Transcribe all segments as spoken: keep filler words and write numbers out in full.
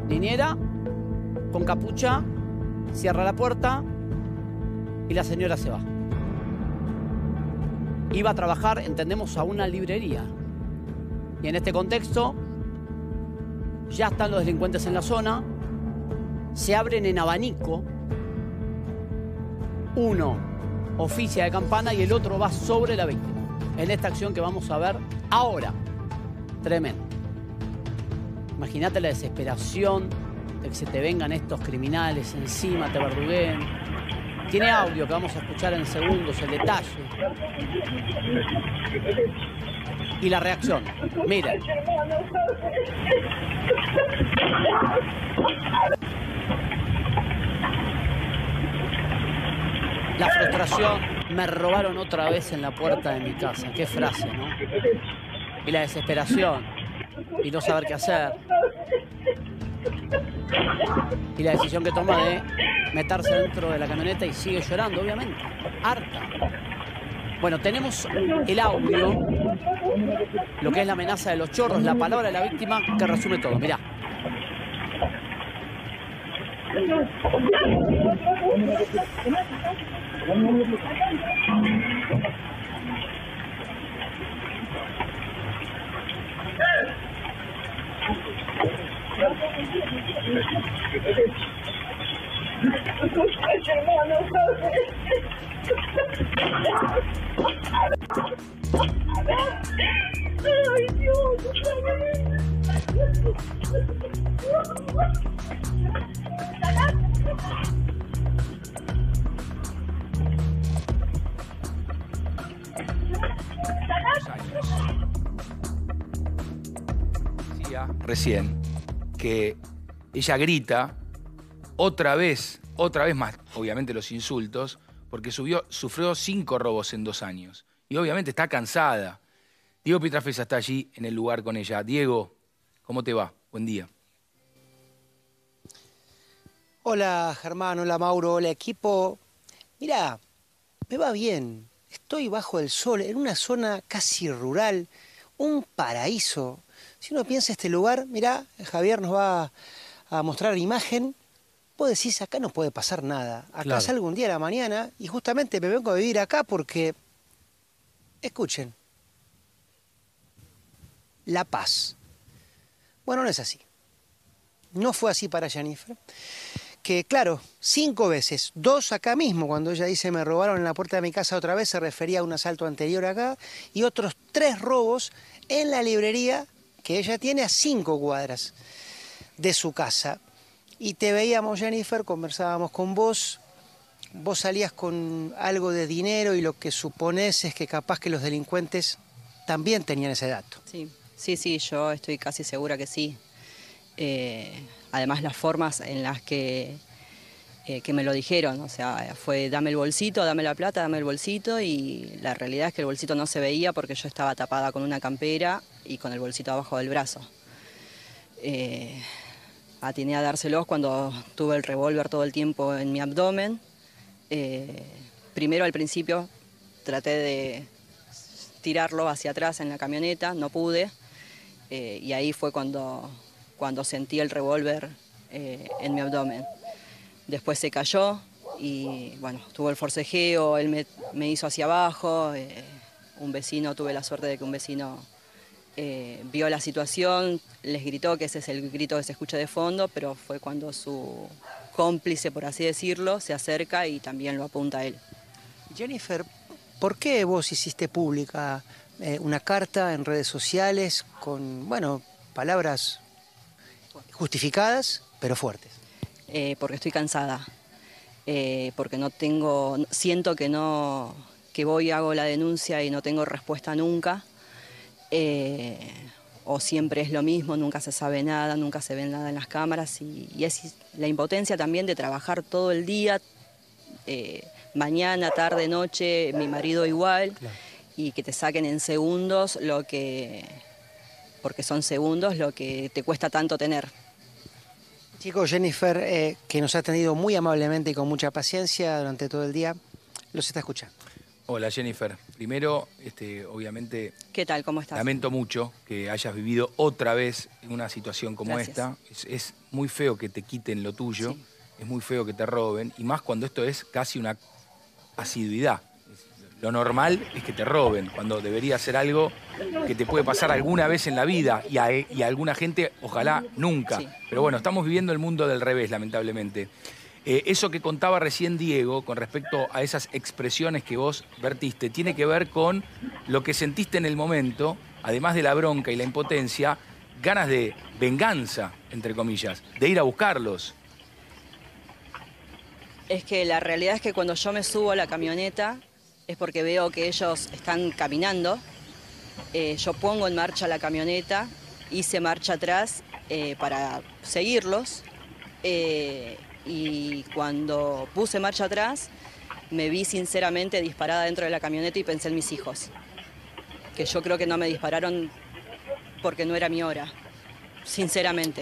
Niñera, con capucha, cierra la puerta y la señora se va. Iba a trabajar, entendemos, a una librería. Y en este contexto, ya están los delincuentes en la zona, se abren en abanico, uno oficia de campana y el otro va sobre la víctima. En esta acción que vamos a ver ahora. Tremendo. Imagínate la desesperación de que se te vengan estos criminales encima, te verdugueen. Tiene audio que vamos a escuchar en segundos, el detalle. Y la reacción. Miren. La frustración, me robaron otra vez en la puerta de mi casa. Qué frase, ¿no? Y la desesperación, y no saber qué hacer. Y la decisión que toma de meterse dentro de la camioneta y sigue llorando, obviamente. Harta. Bueno, tenemos el audio, lo que es la amenaza de los chorros, la palabra de la víctima, que resume todo. Mirá. Ay, Dios. Decía recién que ella grita otra vez, otra vez más, obviamente los insultos, porque subió, sufrió cinco robos en dos años. Y obviamente está cansada. Diego Pietrafesa está allí en el lugar con ella. Diego, ¿cómo te va? Buen día. Hola Germán, hola Mauro, hola equipo. Mirá, me va bien. Estoy bajo el sol, en una zona casi rural, un paraíso. Si uno piensa este lugar, mirá, Javier nos va a mostrar imagen. Vos decís, acá no puede pasar nada. Acá Claro. salgo un día a la mañana y justamente me vengo a vivir acá porque... Escuchen. La paz. Bueno, no es así. No fue así para Jennifer. Que claro, cinco veces, dos acá mismo, cuando ella dice me robaron en la puerta de mi casa otra vez, se refería a un asalto anterior acá, y otros tres robos en la librería que ella tiene a cinco cuadras de su casa. Y te veíamos, Jennifer, conversábamos con vos, vos salías con algo de dinero y lo que suponés es que capaz que los delincuentes también tenían ese dato. Sí, sí, sí, yo estoy casi segura que sí. Eh, además las formas en las que, eh, que me lo dijeron, o sea, fue dame el bolsito, dame la plata, dame el bolsito, y la realidad es que el bolsito no se veía porque yo estaba tapada con una campera y con el bolsito abajo del brazo. Eh, atiné a dárselos cuando tuve el revólver todo el tiempo en mi abdomen. Eh, primero al principio traté de tirarlo hacia atrás en la camioneta, no pude, eh, y ahí fue cuando... cuando sentí el revólver eh, en mi abdomen. Después se cayó y, bueno, tuvo el forcejeo, él me, me hizo hacia abajo, eh, un vecino, tuve la suerte de que un vecino eh, vio la situación, les gritó, que ese es el grito que se escucha de fondo, pero fue cuando su cómplice, por así decirlo, se acerca y también lo apunta a él. Jennifer, ¿por qué vos hiciste pública eh, una carta en redes sociales con, bueno, palabras justificadas, pero fuertes? Eh, porque estoy cansada, eh, porque no tengo, siento que no, que voy y hago la denuncia y no tengo respuesta nunca, eh, o siempre es lo mismo, nunca se sabe nada, nunca se ve nada en las cámaras, y, y es la impotencia también de trabajar todo el día, eh, mañana, tarde, noche, mi marido igual, claro. Y que te saquen en segundos lo que, porque son segundos lo que te cuesta tanto tener. Chicos, Jennifer, eh, que nos ha atendido muy amablemente y con mucha paciencia durante todo el día, los está escuchando. Hola Jennifer. Primero, este, obviamente, ¿Qué tal? ¿Cómo estás? lamento mucho que hayas vivido otra vez en una situación como Gracias. esta. Es, es muy feo que te quiten lo tuyo, Sí. es muy feo que te roben, y más cuando esto es casi una asiduidad. Lo normal es que te roben, cuando debería ser algo que te puede pasar alguna vez en la vida, y a, y a alguna gente, ojalá, nunca. Sí. Pero bueno, estamos viviendo el mundo del revés, lamentablemente. Eh, eso que contaba recién Diego con respecto a esas expresiones que vos vertiste, tiene que ver con lo que sentiste en el momento, además de la bronca y la impotencia, ganas de venganza, entre comillas, de ir a buscarlos. Es que la realidad es que cuando yo me subo a la camioneta es porque veo que ellos están caminando. Eh, yo pongo en marcha la camioneta, hice marcha atrás eh, para seguirlos. Eh, y cuando puse marcha atrás, me vi sinceramente disparada dentro de la camioneta y pensé en mis hijos. Que yo creo que no me dispararon porque no era mi hora, sinceramente.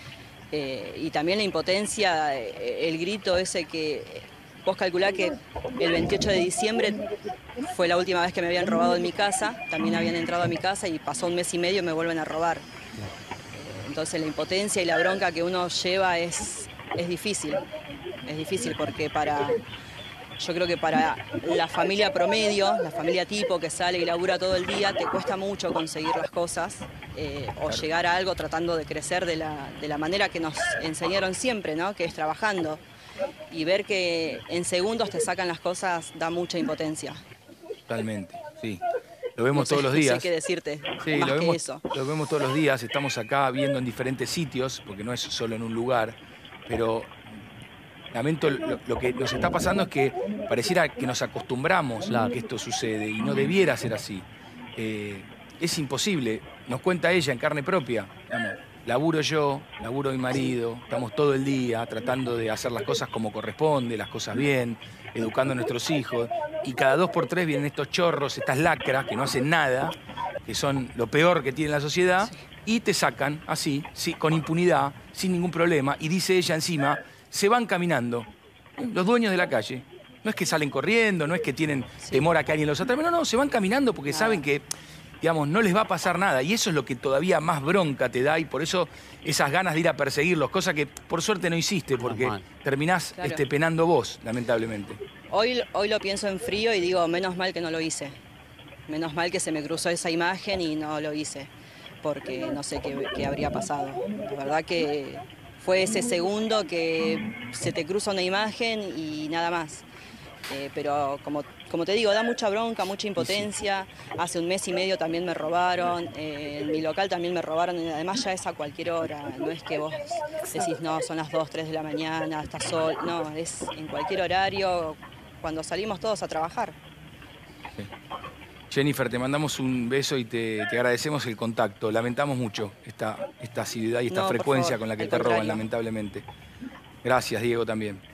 Eh, y también la impotencia, eh, el grito ese que... Vos calculá que el veintiocho de diciembre fue la última vez que me habían robado en mi casa, también habían entrado a mi casa y pasó un mes y medio y me vuelven a robar. Eh, entonces la impotencia y la bronca que uno lleva es, es difícil, es difícil porque para... Yo creo que para la familia promedio, la familia tipo que sale y labura todo el día, te cuesta mucho conseguir las cosas eh, o llegar a algo tratando de crecer de la, de la manera que nos enseñaron siempre, ¿no? Que es trabajando. Y ver que en segundos te sacan las cosas da mucha impotencia. Totalmente, sí. Lo vemos No sé, todos los no sé días. qué decirte, Sí, más lo que vemos, eso. lo vemos todos los días, estamos acá viendo en diferentes sitios, porque no es solo en un lugar, pero lamento lo, lo que nos está pasando es que pareciera que nos acostumbramos Claro. a que esto sucede y no debiera ser así. Eh, es imposible, nos cuenta ella en carne propia, digamos, laburo yo, laburo mi marido, estamos todo el día tratando de hacer las cosas como corresponde, las cosas bien, educando a nuestros hijos, y cada dos por tres vienen estos chorros, estas lacras que no hacen nada, que son lo peor que tiene la sociedad, y te sacan así, sí, con impunidad, sin ningún problema, y dice ella encima, se van caminando, los dueños de la calle. No es que salen corriendo, no es que tienen temor a que alguien los atrape, no, no, se van caminando porque saben que, digamos, no les va a pasar nada. Y eso es lo que todavía más bronca te da y por eso esas ganas de ir a perseguirlos, cosa que por suerte no hiciste porque Normal. terminás Claro. este, penando vos, lamentablemente. Hoy, hoy lo pienso en frío y digo, menos mal que no lo hice. Menos mal que se me cruzó esa imagen y no lo hice, porque no sé qué, qué habría pasado. La verdad que fue ese segundo que se te cruza una imagen y nada más. Eh, pero como, como te digo, da mucha bronca, mucha impotencia. Hace un mes y medio también me robaron, eh, en mi local también me robaron, y además ya es a cualquier hora. No es que vos decís, no, son las dos, tres de la mañana, estás sol. No, es en cualquier horario, cuando salimos todos a trabajar. Jennifer, te mandamos un beso y te, te agradecemos el contacto. Lamentamos mucho esta, esta asiduidad y esta No, por frecuencia favor, con la que al te roban, contrario. lamentablemente. Gracias, Diego, también.